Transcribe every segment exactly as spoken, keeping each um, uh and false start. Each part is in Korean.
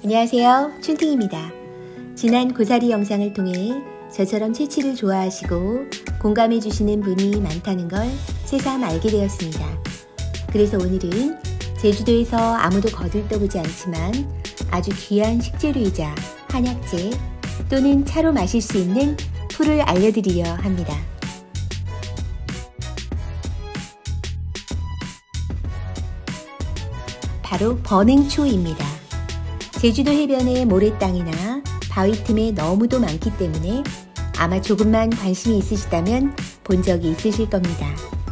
안녕하세요, 춘팅입니다. 지난 고사리 영상을 통해 저처럼 채취를 좋아하시고 공감해주시는 분이 많다는 걸 새삼 알게 되었습니다. 그래서 오늘은 제주도에서 아무도 거들떠보지 않지만 아주 귀한 식재료이자 한약재 또는 차로 마실 수 있는 풀을 알려드리려 합니다. 바로 번행초입니다. 제주도 해변의 모래땅이나 바위 틈에 너무도 많기 때문에 아마 조금만 관심이 있으시다면 본 적이 있으실 겁니다.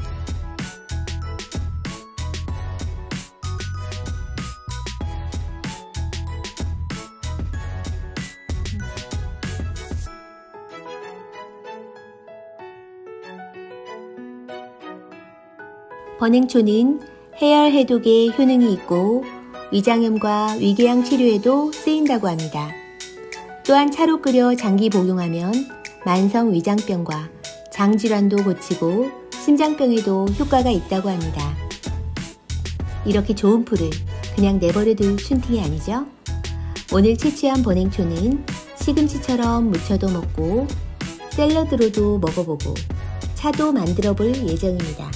번행초는 해열 해독에 효능이 있고 위장염과 위궤양 치료에도 쓰인다고 합니다. 또한 차로 끓여 장기 복용하면 만성 위장병과 장질환도 고치고 심장병에도 효과가 있다고 합니다. 이렇게 좋은 풀을 그냥 내버려둘 춘팅이 아니죠? 오늘 채취한 번행초는 시금치처럼 무쳐도 먹고 샐러드로도 먹어보고 차도 만들어 볼 예정입니다.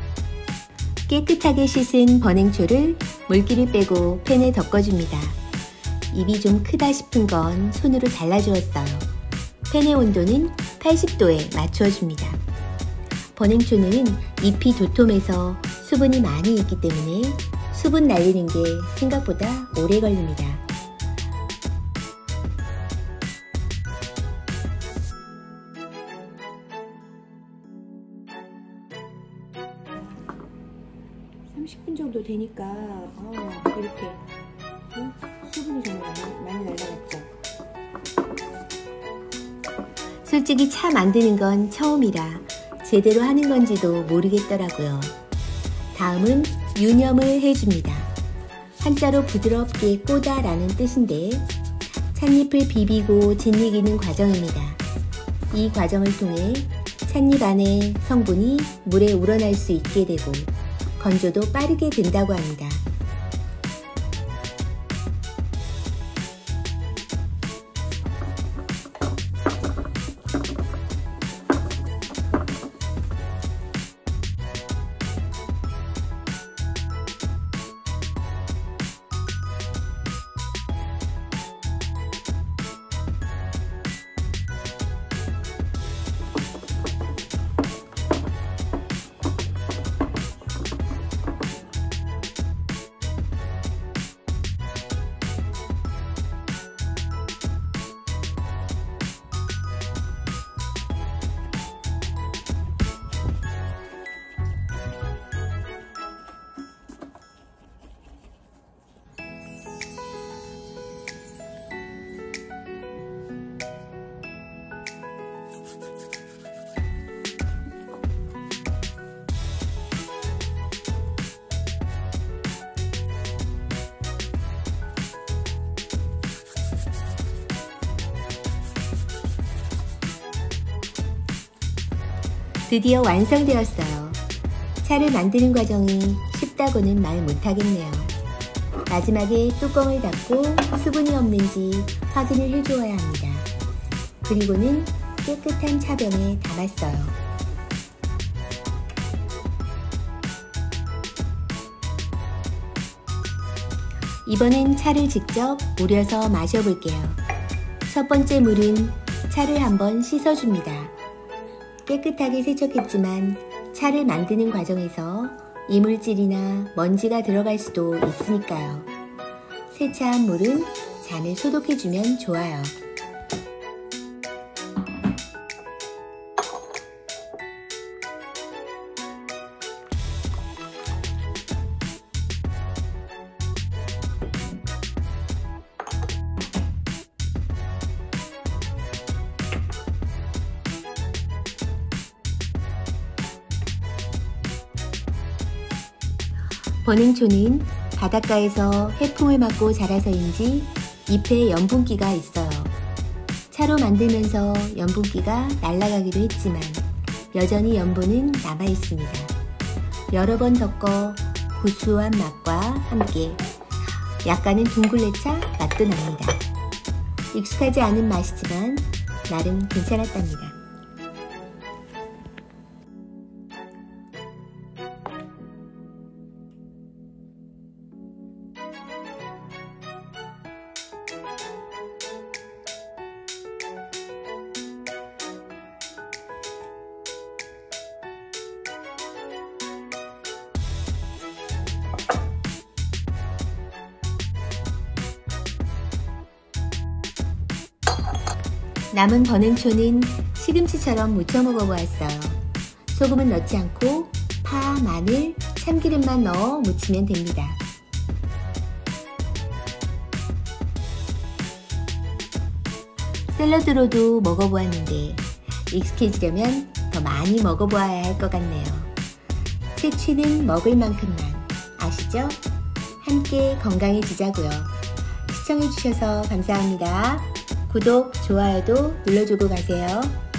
깨끗하게 씻은 번행초를 물기를 빼고 팬에 덮어줍니다. 입이 좀 크다 싶은 건 손으로 잘라주었어요. 팬의 온도는 팔십 도에 맞추어줍니다. 번행초는 잎이 도톰해서 수분이 많이 있기 때문에 수분 날리는 게 생각보다 오래 걸립니다. 삼십 분 정도 되니까 어, 이렇게 어? 수분이 정말 많이 날라갔죠. 솔직히 차 만드는 건 처음이라 제대로 하는 건지도 모르겠더라고요. 다음은 유념을 해줍니다. 한자로 부드럽게 꼬다 라는 뜻인데 찻잎을 비비고 짓이기는 과정입니다. 이 과정을 통해 찻잎 안에 성분이 물에 우러날 수 있게 되고 건조도 빠르게 된다고 합니다. 드디어 완성되었어요. 차를 만드는 과정이 쉽다고는 말 못하겠네요. 마지막에 뚜껑을 닫고 수분이 없는지 확인을 해주어야 합니다. 그리고는 깨끗한 차병에 담았어요. 이번엔 차를 직접 우려서 마셔볼게요. 첫 번째 물은 차를 한번 씻어줍니다. 깨끗하게 세척했지만 차를 만드는 과정에서 이물질이나 먼지가 들어갈 수도 있으니까요. 세차한 물은 잔을 소독해주면 좋아요. 번행초는 바닷가에서 해풍을 맞고 자라서인지 잎에 염분기가 있어요. 차로 만들면서 염분기가 날아가기도 했지만 여전히 염분은 남아있습니다. 여러 번 덮어 구수한 맛과 함께 약간은 둥글레차 맛도 납니다. 익숙하지 않은 맛이지만 나름 괜찮았답니다. 남은 버냉초는 시금치처럼 무쳐 먹어보았어요. 소금은 넣지 않고 파, 마늘, 참기름만 넣어 무치면 됩니다. 샐러드로도 먹어보았는데 익숙해지려면 더 많이 먹어보아야 할 것 같네요. 채취는 먹을 만큼만, 아시죠? 함께 건강해지자고요. 시청해주셔서 감사합니다. 구독, 좋아요도 눌러주고 가세요.